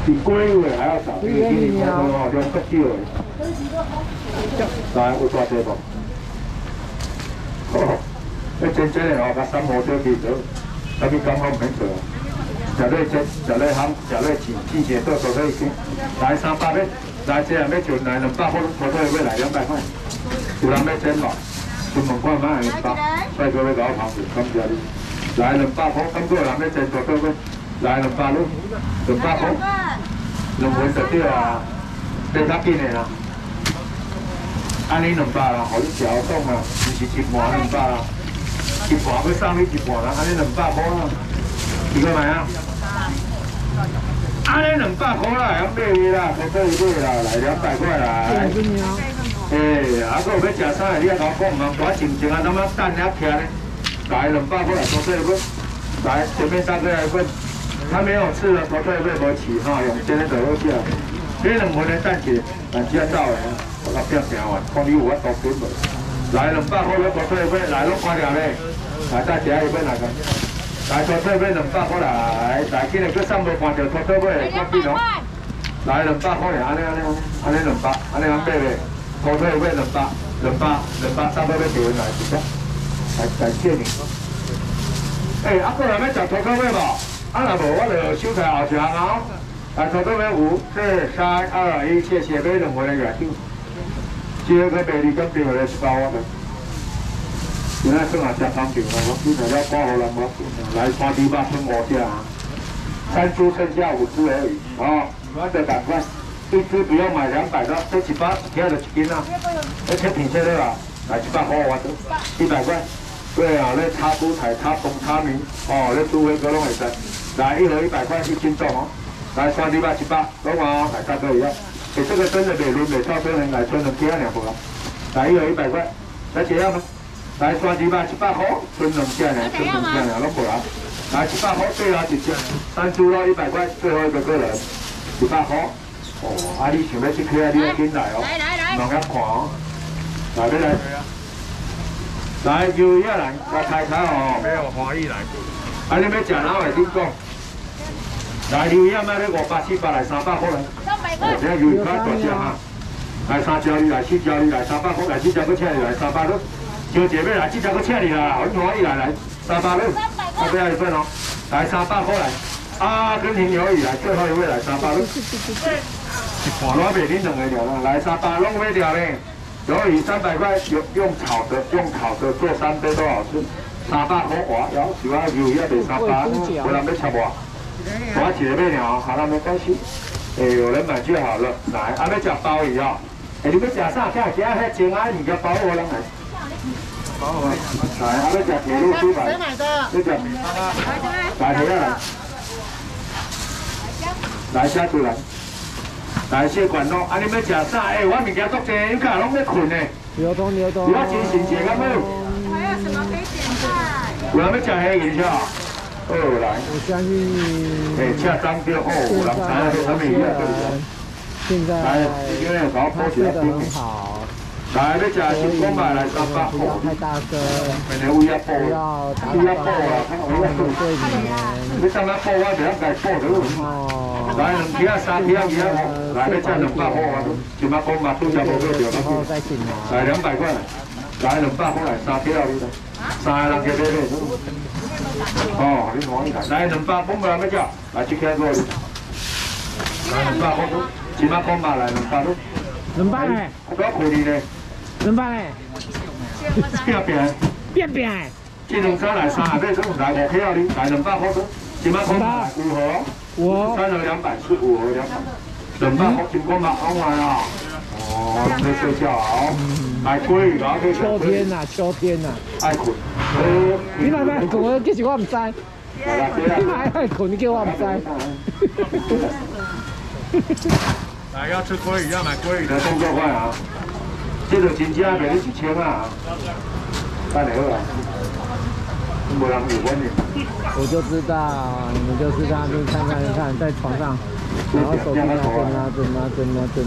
比龟尾还要少，比今年才哦2个少的。来，有大地无？哦，那真正的哦，甲三毛小去做，啥物工拢唔免做。食类煎，食类烘，食类煎，季节都可以去。来300尾，来这样要就来200块，土豆要来200块。有人要煎无？询问看卖200，帅哥要甲我旁边，感谢你。来200块，咁多人要煎土豆尾，来200咯，200块。2份就对啊，你较紧的啦。安尼200啦，互你调讲啊，唔是一盘200啦，一盘要送你一盘啦，安尼200块啦。几个买啊？安尼200块啦，买去啦，土豆买啦，来200块来。啊，搁有要食啥？你啊甲我讲嘛，我静静啊，咱们等遐徛咧，来200块来土豆粉，来前面3个来份，他没有吃的土豆粉无起哈，用煎的就好食。这2份的等者，但只到的，我甲变成完，看你有法度分无？来200块的土豆粉，来拢看了咧，来再加一份来个。来土豆尾200块来，来今日佫送无看到土豆尾，看见咯？来200块咧，安尼200，安尼买咧，土豆尾200，差不多要调来一个，来谢你。啊，个人要食土豆尾无？啊，若无我就收台后一项哦。来土豆尾5、4、3、2、1，谢谢，买2份的热酒。这个卖你咁对来100块的。今仔算也食汤酒啦，我今日了挂好人我来3猪肉剩5只啊，3猪剩下5只而已，哦，我就赶快，一只不要买200的，这100，其他就1斤啊，而且品质的啦，来100块我都100块，对啊，那插猪菜、插冬、插米，哦，那猪尾哥拢会使，来1盒100块1斤重哦，来3猪肉100，拢哦，来大哥一样，这个真的美轮美婊，真人来春人第2不了，来1盒100块，来这样吗？来3猪肉100块，剩2只呢，剩2只呢，拢无啦。来100块，最后一只，3猪肉100块，最后一个个人100块。哦，啊，你想要去开啊？你要紧来哦，慢慢看哦。来，要来。来，鱿鱼来，来开开哦。没有华裔来。啊，你要食哪位？你讲。来，鱿鱼卖你500、700来300块来。这鱿鱼较大只哈。来3条鱼，来4条鱼，来300块，来4条搁请你来300咯。就这边来，这条搁请你啦，很欢喜来300咯，再不要一份哦，来300块来，阿根廷鱿鱼来，最后一位来300咯，我袂恁2个了啦，来300拢买掉嘞，鱿鱼300块，用炒的做3杯都好吃，300块哇，有喜欢鱿鱼要得300，有人要吃无？我一个买了，好了没关系，有人买就好了，来，要吃鲍鱼哦，你要吃啥？吃遐青蛙物件鲍鱼人来。来，阿要食铁路猪排，要食来谁来？来下出来，来血管咯。啊，你要食啥？我物件足济，有卡拢要困呢。牛肚。你要真神奇敢冇？还有什么可以点菜？有人要食黑鱼是吧？哦，来。我相信。恰当就哦，有人知影什么鱼啊？现在来，今天搞破起来很好。来，要食新光嘛？来300块。不要太大声。不要乌鸦布啊！乌鸦布啊！你上哪布我就要改布的。哦。来2条、3条、2条，来要食200块啊！今麦光嘛，都食无够着。来200块，来200块来3条你来，3个人加买。哦，你欢喜来，来200，光无人要食，来1条过来。来200块，今麦光嘛来200咯。200嘞？我亏你嘞。200嘞？变变。这2车来3个，来5条你，来200块多，今麦光嘛5盒，3盒200是5盒200，200块金光嘛好买啊！哦，可以睡觉好，来鲑鱼啊，可以秋天呐，秋天呐，爱困。你买买困，其实我唔知。你买爱困，你叫我唔知。来，要吃鲑鱼，要买鲑鱼的动作快啊！这个真正卖你1000啊！带你好啊，没人有问你。我就知道，你们就知道，就看，在床上，然后手机那震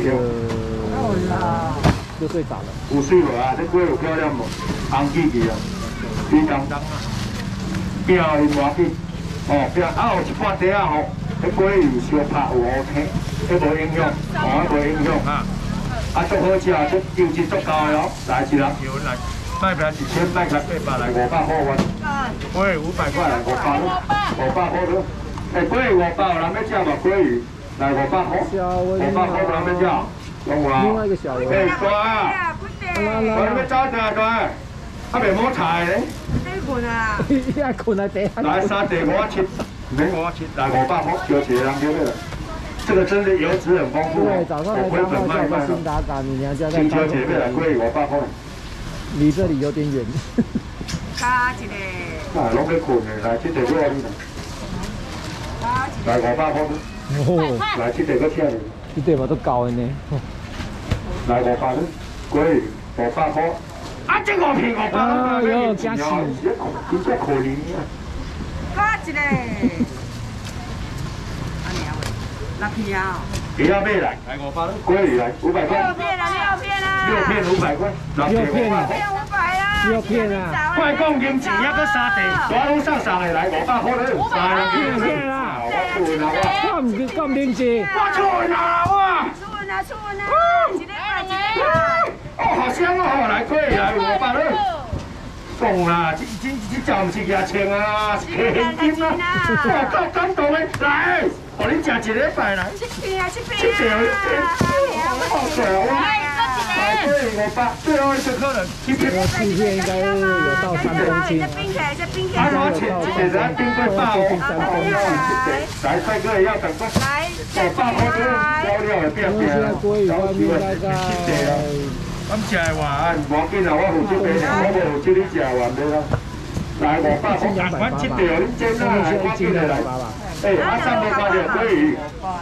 就睡着了。有水无啊？这龟有漂亮无？红记记啊，水当当啊，变因偌紧，哦变啊有一半底啊吼。 迄鲑鱼烧拍有 OK， 迄无影响，无影响啊。啊，足好食，足油脂足高的哦。来一人油来，卖票1000，卖票800来500块我。鲑鱼500块来500块咯。哎，鲑鱼500，有人要食无鲑鱼？来500块，500块有人要食，懂无？另外一个小鱼。哎，大啊！我要走定大，啊袂摸菜咧。困啊！伊爱困啊，地。来3地5切，免5切，来500块，小一个人就了。这个真的油脂很丰富哦。我回本卖卖了。青椒姐妹来鲑鱼500块。离这里有点远。加一个。啊，拢要困的，来这地给我你来500块。哦，来这地搁请你。这地嘛都高的呢。来500块，鲑鱼500块。啊，这5片500块，哎呦，加起，真正可怜啊！加一个，啊娘喂，6片啊！不要买来，来500块，鲑鱼来500块。6片啊！6片500块，6片500块。6片啊！快讲银钱，还搁3地，我拢送的来500块了，3片啦！我出啦，我唔零钱，我出啦我。出啊！一个块。哦，好香哦！来过来500块，讲啦，这只唔是牙签啊，是现金啊！哇，够感动的，来，互你食一礼拜来。7片啊！好爽啊！来过500，最后一个客人，7片应该有到3公斤。啊，我切一个冰柜爆哦，3公斤。来，帅哥也要赶快。来，500块料料的变变了，高级的7个啊。咁食的话，无要紧啦，我负责买俩，我无负责你食的话，袂啦。来500块，赶快切掉，你煎啦，来我叫你来。哎，啊300块条鲑鱼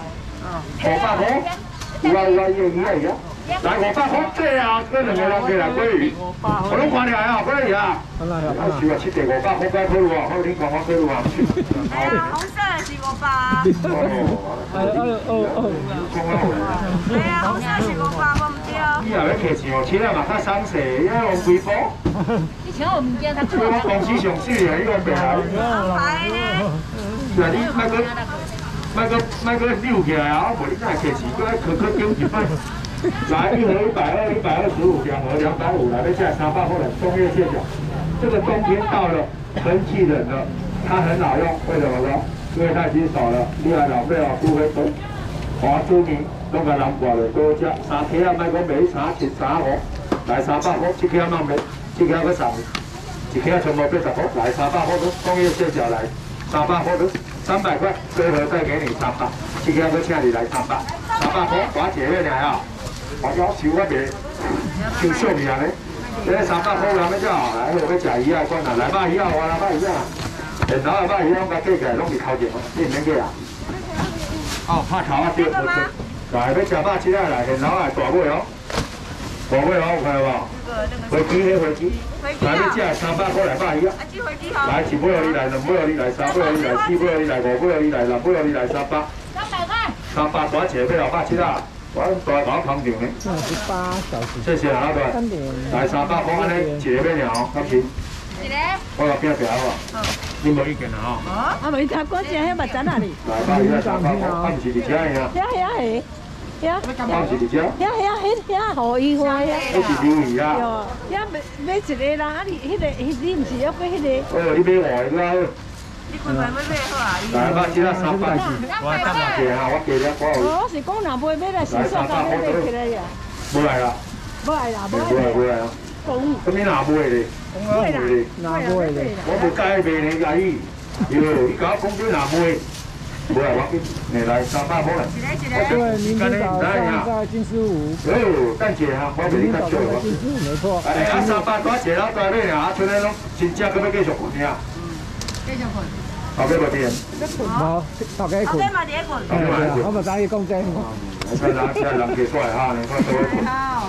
，500块，有啊，伊啊。来500块，这啊，这2个人过来鲑鱼，我拢看了啊，鲑鱼啊。啊，是啊，切条500块，该考虑啊，好，你讲我考虑啊。哎呀，红色的是500。哦。哎呀，红色是500，我唔对。你也要客气哦，切啊嘛较松势，因为用规波。你请我物件较多。我公司上水的，你用白来。白呢？是啊，你莫搁溜起来啊！无你再客气，搁搁丢一摆。来1盒120、125，2盒250，来要价300块的中叶蟹脚。这个冬天到了，天气冷了，它很好用，为什么呢？因为它已经熟了，你还老岁哦，不会分。华出名，拢甲南瓜的多只，3克啊，莫讲买3切3盒，来300块，1克莫买，1克搁送，1克全部80块，来300块都中叶蟹脚来，300块都300块，这盒再给你300，1克搁请你来300块，我姐妹俩啊。我要收我袂收小命咧，这300块人要叫，来，我要食鱼啊，管啦，来肉鱼啊，我来肉鱼啊，然后肉鱼拢甲计起来，拢是头前，你唔免计啊。哦，拍头啊，对，不错。来，要食肉切啊来，然后来大尾哦，大尾哦，有看到无？飞机迄飞机，来要食300块来肉鱼啊。来，1尾互你来，2尾互你来，3尾互你来，4尾互你来，5尾互你来，6尾互你来300。300块。300大切要肉切啊。我大搞旁边呢，18小时。谢谢啊，对。来300块安尼，一个要鸟，较便。一个。我来拼拼好无？你无意见啊？哦。啊，没听过这迄目簪啊你。来，300块，啊，唔是伫遮个啊。遐，啊，唔是伫遮。遐，好意外呀。迄是鱿鱼啊。哟，遐买一个啦，啊你你唔是要买迄个？哦，你买外个。你几块要买好啊？来，肉切啊300，我等下计啊，我计了我有。我是讲若买买来，是说讲买起来呀。买来啦。买来啊。讲。咁你哪买咧？买咧。哪买咧？我无介卖你介意。哟，你搞讲你哪买？买来我给，来300块。对，明天早上在金丝湖。哦，等姐啊，我俾你较少啊。金丝湖没错。哎，啊300多钱了，多咧啊，剩咧拢真正搁要继续混呀。继续混。后尾无电，无，头家困。后尾嘛伫困。我嘛知伊讲这。现在人计出来哈，你看多少困。好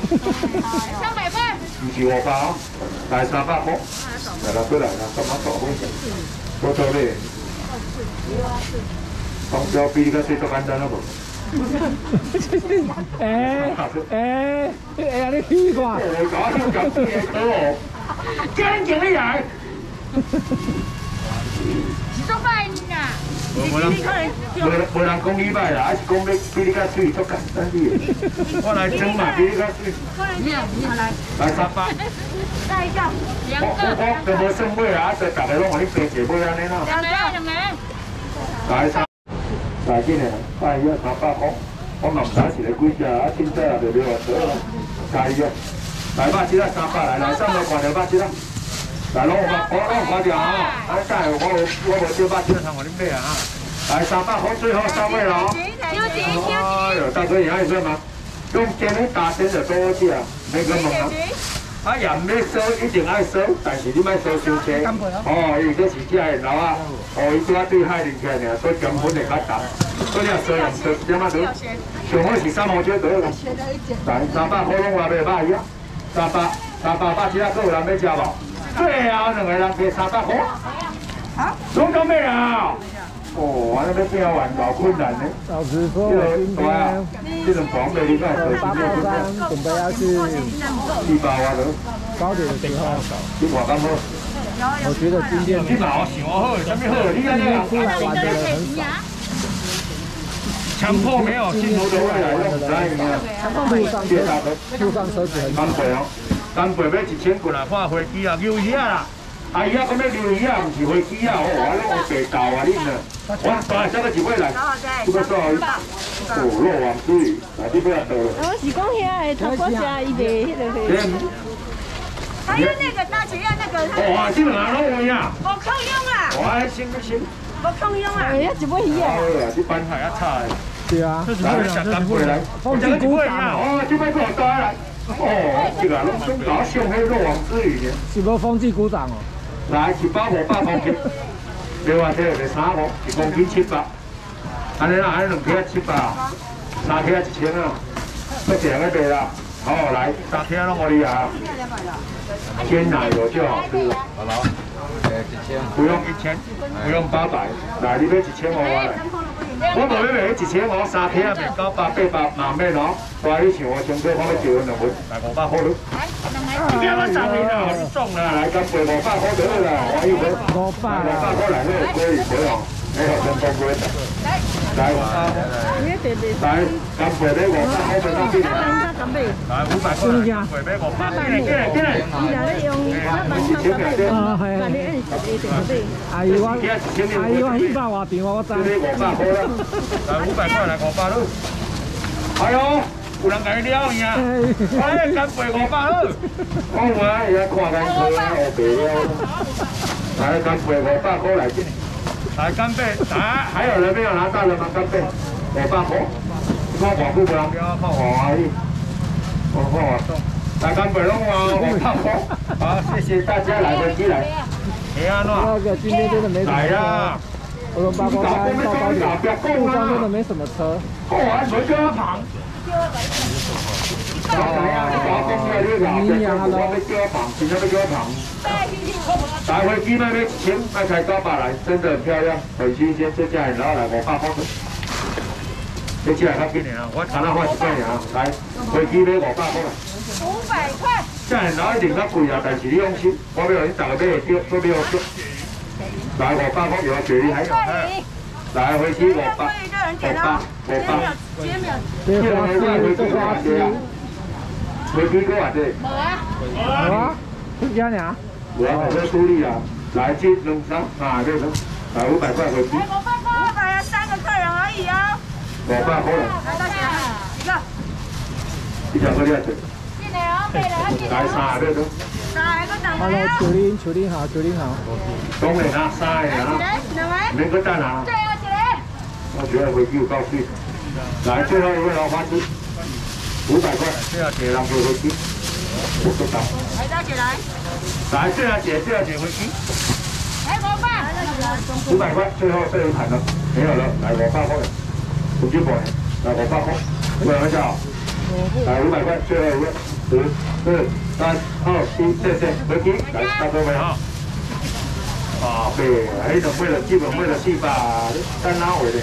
，300块。唔是500哦，来300块。来啦，过来啦，干嘛大风险？我做咧。当标比你个水做简单了无？哎，你屁话！搞你搞屁嘢可哦，真正你来。做饭呐？ 无人讲你歹啦，还是讲要比你较水，足简单啲。我来蒸嘛，比你较水。来300。我就无算买啦，就大家拢互你平一买安尼啦。来3，来紧诶，加伊啊300块，我嘛唔知是咧几只，啊凊彩也就600多啦，加伊啊。来肉质啊300来300块就肉质啦。来拢我看掉啊！啊，等下我无少肉质通互你买啊！来300块，最后3位了哦。哎呦，大哥你爱说吗？用煎的打针就多好吃啊，免去问啊。啊，也唔要烧，一定爱烧，但是你莫烧伤济。哦，伊这是只的老啊，哦，伊拄仔对海啉起来尔，所以根本会较重。所以你啊烧也唔烧一点仔多，上好是3毛钱多啦。来300块拢话袂歹伊啊，300肉质啊，佫有人要食无？最后2个人给300块。啊？拢到咩啊？哦，安尼要变完搞困难呢。 老实说，我今天这种房北你看， 8包山准备要去地包啊都。 高铁的时候， 你话咁好？ 我觉得今天你老想好，什么好？你看那出来玩的人很少。 强迫没有镜头的未来用哪样啊？ 路上车子很干贝哦，干贝要1000棍啊，看飞机啊，牛鱼啊啦。啊，伊啊，讲要牛鱼啊，唔是飞机啊，哦，我拢有白豆啊，恁啊。我大这个一尾来，这个多少？哦，肉王水，啊，你不要多。 我是讲遐的头骨虾，伊卖迄个。 还有那个大姐要那个。 哇，这两个拢有啊。 无空用啊。 哇，行不行？ 无空用啊。 哎呀，一尾鱼啊。 这班海啊差的。 对啊， 来，下干贝来。 放进鼓掌哦，这边给我带来。哦，这个拢总搞上迄肉王水呢。 是无放进鼓掌哦。 来100、500公斤，另外这个3个，1公斤700，安尼啦，安尼2克700，3克1000啊，不这样个卖啦。好，来3克拢我你啊，鲜奶油就好吃了。好了，1000，不用1000，不用800，来你买1500来。我无要卖1500，3克啊卖900、800嘛免哦。我你像我上课我要叫2份，来500块咯。你干嘛上面啊？你中啦！来干贝500块就好啦，我要买500块来那个可以可以哦，你学成功过的。来，来干贝咧500块就得几年？来500块，干贝买500，进来。 阿姨我去把话电话我知。 500块啦，来500块来500咯。哎呦！有人甲你撩伊啊！哎，干贝500了。我话伊啊看干脆啊，黑白了。来干贝500块来进。来干贝，来，还有人没有拿到了吗？干贝500块。看广告不人标，看我而已。我看我送。来干贝拢500块。好，谢谢大家来飞机来。你安怎？ 那个今天真的没什么来啦。 我们8包山到高铁，路上真的没什么车。 哦，还没跟他旁。来，飞机那边1000，那才900来，真的很漂亮，很新鲜，这家很老来500块。你起来较紧啊，我看到我是这样啊，来，飞机买500块。 500块。 这很老一定较贵啊，但是你用心，我要你大个买会少，都没有少。来500块有雪梨还有。来飞机500， 这个花枝，这个花枝。 飞机过偌济？ 无啊。 有啊，几只尔？ 无啊，我处理啊。来这2、3、4个人，来500块飞机。 500块啊，3个客人而已哦。 500块了。 来大姐，一个。 你讲个你来进来哦，来 3个人。 3个等 Hello， 九零好。 当然啦，3个啊，免搁等啊。 最后一个。 我觉得飞机有够水。来，最后一位老花枝，500块，最后一个人坐飞机，我不到。 来大姐来。 来，最后一个飞机。 来 500块，最后这一盘了，没有了，来500块，不去管，来500块，500块就好。来500块，最后一位，5、4、3、2、1，谢谢，飞机，来大哥们哈。啊，对，还是为了基本为了戏吧，单拉回的。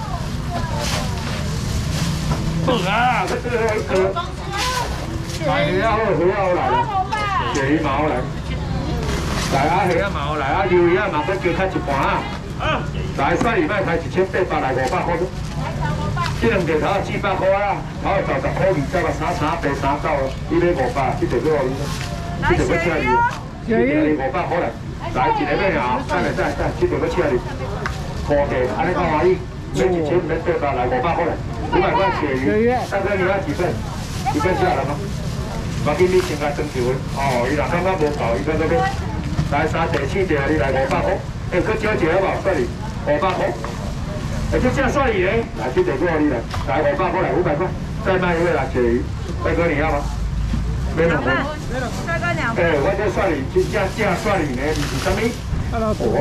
不啊，这最后一颗。来，鱼啊，鱼啊来了，鳕鱼毛来。来啊，虾啊毛来啊，鱿鱼啊嘛，搁加较一盘啊。 来算礼拜才1800来500块。这两条头400块啊，头就10块20个3白3到，你买500，这就要你，这就要请你，这就要500块来。来一个买啊，再，这就要请你。高价，安尼够欢喜，买1000买800来500块来，500块鳕鱼。大哥你要几份？几份下来吗？我给你先来征求的。哦，伊若感觉无够，伊再买。来3条4条，你来500块。哎，搁少一个好无？算你500块。哎，这价算你嘞。来，这条够你了。来500块来500块。再卖一位来鳕鱼。大哥你要吗？没两份。大哥2份。哎，我这算你，这价算你呢，是啥物？我想要讲。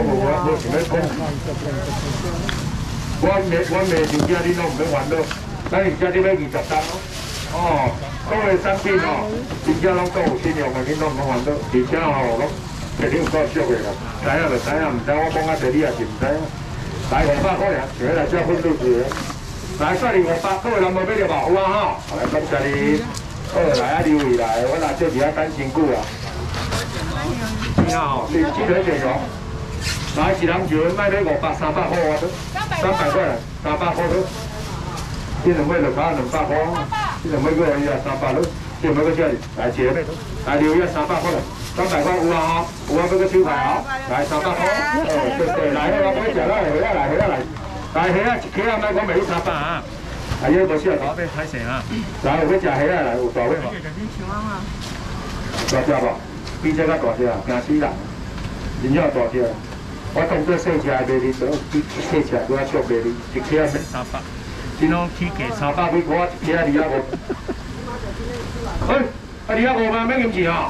我卖真正你拢唔免烦恼，咱而家你要20单哦。哦，各个产品哦，真正拢都有信用的，你拢唔免烦恼。而且哦，拢肯定有够俗的啦，知影就知影，唔知我讲啊侪你也是唔知影。来500块尔，就来这份肚子。来算你500，各位人无买着无？有啊吼，来感谢你。好，来啊留意来，我拿这几啊等真久啊。你好，你记得点哦。来一人就卖你500、300块我都，300块来，300块都。这两尾就加200块，这两尾个伊啊300都，这两尾个这里来一个买，来留一300块来，300块有啊吼，有啊要个收牌哦，来300块，对，来我买食啦，回来，来虾啊一克啊，卖讲卖你300啊，啊伊无适合大尾歹势啊，来有要食虾啊来，有大尾无？大只无？比这较大只啊，惊死人，真正大只。我当做小车卖你，都比小车搁较俗卖你，一克啊免300，这种起价300几块，一克啊250。哎，啊250吗？免金钱哦。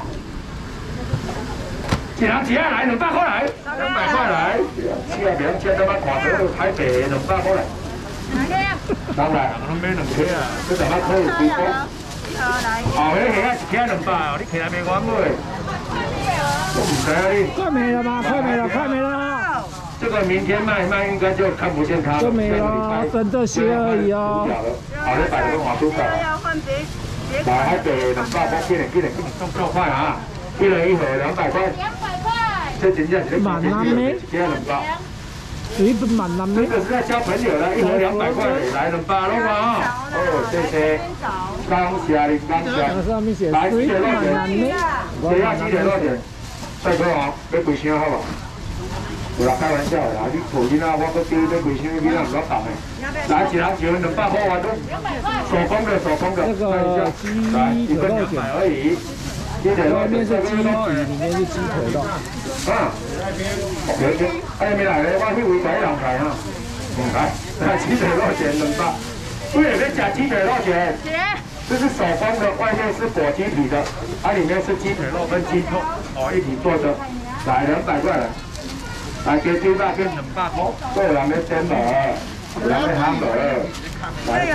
一人一下来200块来，200块来，车名车他妈看到台北200块来。当然，我买2克啊，这200块有几公？哦，迄虾啊一克200哦，你起来卖我买。我唔知啊你。 快没了吗？快没了！ 这个明天卖应该就看不见它了。 就没了，等这些而已哦。 好，你摆个黄猪搞。来，还给200块，给你，够快啊！一人一盒200块。这真正是满了没？ 给200。 一本满了没？ 这个是在交朋友的，一盒200块，来200了嘛？哦，谢谢。感谢你，感谢。 上面写来，几条多满了没？ 谁要几条多钱？帅哥哦，要几箱好不好？有啦，开玩笑啦！你抱囡仔，我搁丢要几箱囡仔唔够重的。来，一人一人200块我都。手工的， 那个鸡腿肉卷而已。 外面是鸡底，里面是鸡腿肉。 啊，OK，哎，没来咧，我去位台人来哈。来，鸡腿肉卷200。对，要吃鸡腿肉卷。这是手工的，外面是裹鸡皮的，它里面是鸡腿肉跟鸡肉哦一起做的。来200块来，来给200跟200块，都有人要煎鹅，有人要汉堡，来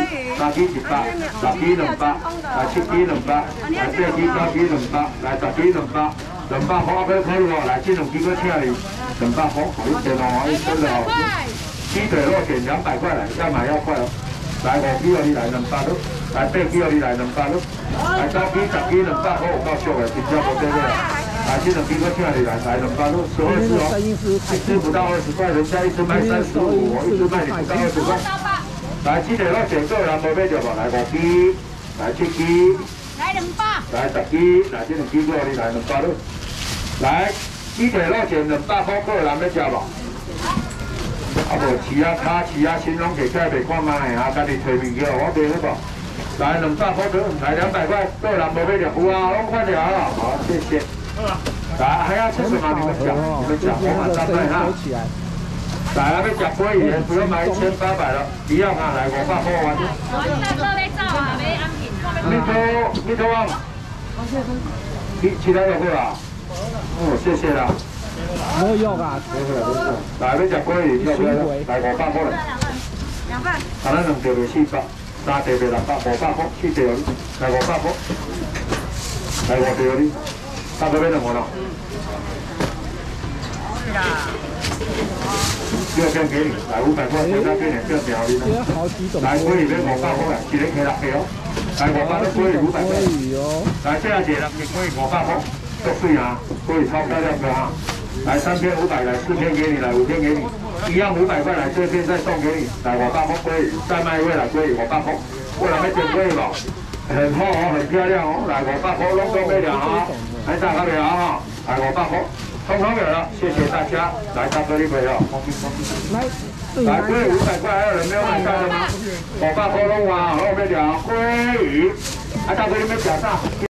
3支100，10支200，来7支200，来8支9支200，来10支200，200块可以哦，来这2支搁请你200块，好一点哦，真的好。鸡腿肉卷200块来，要买要快哦。来5支哦，你来200都，来8支哦，你来200都，来9支10支200块有够俗的，真正无对不啦？来这2支搁请你来200都，12支哦，一支不到20块，人家一支卖35，我一支卖你不到20块。来鸡腿肉卷个人无买着无？来5支，来7支， 来200， 来10支，来这2支个你来200都，来鸡腿肉卷200块个人要食无？啊无饲啊卡饲啊新拢摕起来袂看卖啊，家己摕物件我卖好无？来200块得，来200块，个人无买着有啊，拢看着啊，好谢谢。来还要吃什么？你们讲，我马上卖哈。来啊，要吃鲑鱼，不用买1800了，一样啊，来500块完。你头啊？其他有没有啊？哦，谢谢啦。 没有啊。 来，要吃鲑鱼，要不要？来500块来。 2份。 啊，咱2条卖400，3条卖600，500块，4条来500块，来5条你，差不多要2个咯。是啦。这个给你，来500块，这个给你，这条你。来鲑鱼要500块来，一人给6条。来500块鲑鱼500块。来这样子啦，鲑鱼500块，足水啊，鲑鱼超漂亮的哈。 来3500，来4片给你，来5片给你，一样500块，来这片再送给你，来500块鲑鱼，再卖一位来鲑鱼500块，过来没点鲑鱼吧？很好哦，很漂亮哦，来500块拢都没了啊，来大家了哈，来500块，通通有了，谢谢大家，来大哥你没有？来鲑鱼500块，还有人没有买到的吗？500块拢啊，后面讲鲑鱼，大哥你们讲啥？